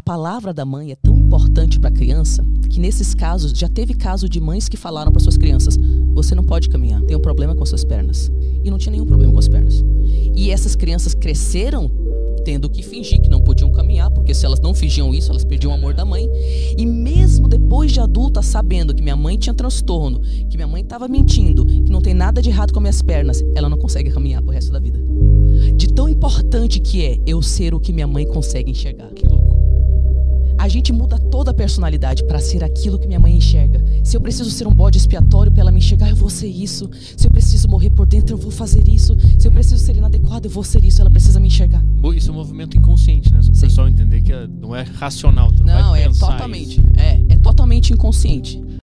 palavra da mãe é tão importante para a criança que nesses casos, já teve caso de mães que falaram para suas crianças: você não pode caminhar, tem um problema com suas pernas. E não tinha nenhum problema com as pernas. E essas crianças cresceram tendo que fingir que não podiam caminhar, porque se elas não fingiam isso, elas perdiam o amor da mãe. E mesmo depois de adulta, sabendo que minha mãe tinha transtorno, que minha mãe estava mentindo, que não tem nada de errado com minhas pernas, ela não consegue caminhar pro resto da vida. De tão importante que é eu ser o que minha mãe consegue enxergar. Que loucura. A gente muda toda a personalidade para ser aquilo que minha mãe enxerga. Se eu preciso ser um bode expiatório para ela me enxergar, eu vou ser isso. Se eu preciso morrer por dentro, eu vou fazer isso. Se eu preciso ser inadequado, eu vou ser isso. Ela precisa me enxergar. Isso é um movimento inconsciente, né? Só para o pessoal entender que não é racional. Tu não vai pensar totalmente. É totalmente inconsciente.